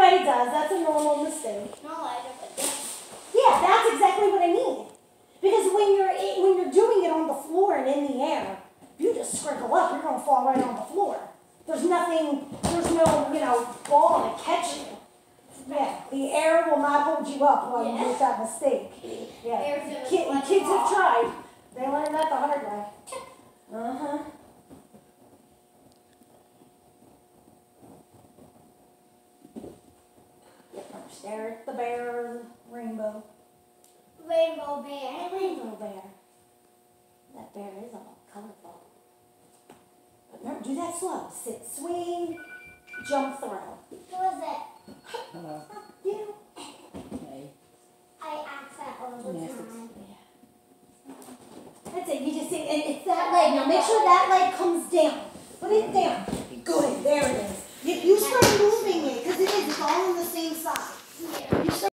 Everybody does. That's a normal mistake. No, I don't. Yeah, that's exactly what I mean. Because when you're doing it on the floor and in the air, if you just sprinkle up, you're going to fall right on the floor. There's no, ball to catch you. Yeah, the air will not hold you up while you make that mistake. Yeah, kids have tried. They learned that the hard way. Uh-huh. Stare at the bear, rainbow. Rainbow bear. Rainbow bear. That bear is all colorful. But remember, do that slow. Sit, swing, jump, throw. Who is it? Hello. You. Hey. I ask that all the Yes, time. That's it. You just see, and it's that leg. Now make sure that leg comes down. Put it down. Good. There it is. You start moving it because it is. It's all on the same side.